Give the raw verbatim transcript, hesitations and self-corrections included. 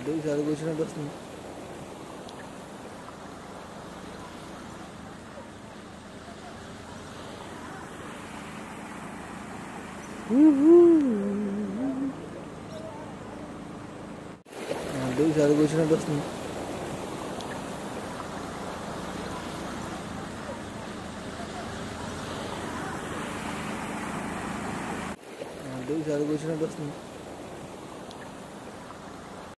అంటే ఈసారి కూర్చున్నట్టు వస్తుంది. అంటే ఈసారి కూర్చున్నట్టు వస్తుంది. అంటే ఈసారి కూర్చున్నట్టు వస్తుంది.